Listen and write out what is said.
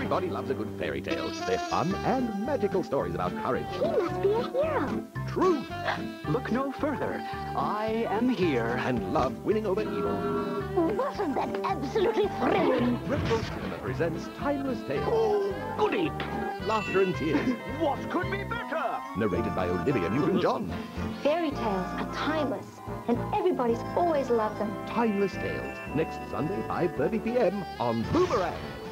Everybody loves a good fairy tale. They're fun and magical stories about courage. He must be a hero. Truth. Look no further. I am here. And love winning over evil. Wasn't that absolutely thrilling? Retro Cinema presents Timeless Tales. Oh, goody! Laughter and tears. What could be better? Narrated by Olivia Newton-John. Fairy tales are timeless, and everybody's always loved them. Timeless Tales. Next Sunday, 5:30 p.m. on Boomerang.